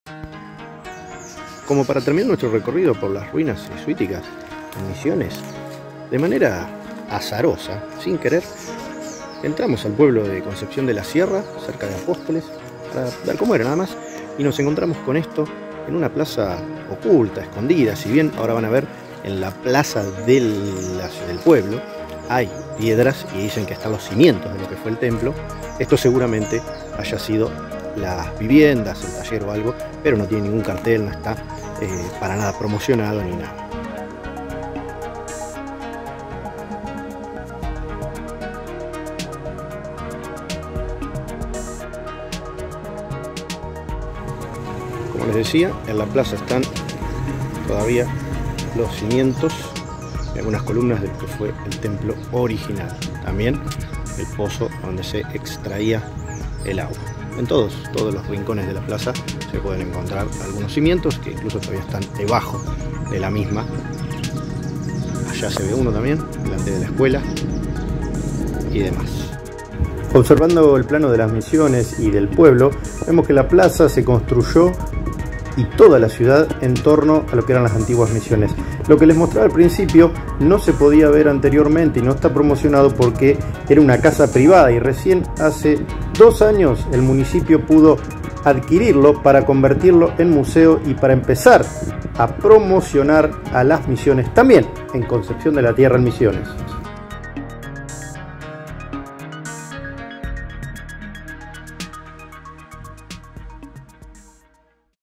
Como para terminar nuestro recorrido por las ruinas jesuíticas en Misiones, de manera azarosa, sin querer, entramos al pueblo de Concepción de la Sierra, cerca de Apóstoles, para ver cómo era nada más, y nos encontramos con esto en una plaza oculta, escondida. Si bien ahora van a ver en la plaza del pueblo hay piedras y dicen que están los cimientos de lo que fue el templo, esto seguramente haya sido las viviendas, el taller o algo, pero no tiene ningún cartel, no está para nada promocionado ni nada. Como les decía, en la plaza están todavía los cimientos y algunas columnas de lo que fue el templo original. También el pozo donde se extraía el agua. En todos los rincones de la plaza se pueden encontrar algunos cimientos que incluso todavía están debajo de la misma. Allá se ve uno también, delante de la escuela y demás. Observando el plano de las misiones y del pueblo, vemos que la plaza se construyó y toda la ciudad en torno a lo que eran las antiguas misiones. Lo que les mostraba al principio no se podía ver anteriormente y no está promocionado porque era una casa privada, y recién hace 2 años el municipio pudo adquirirlo para convertirlo en museo y para empezar a promocionar a las misiones también en Concepción de la Tierra en Misiones.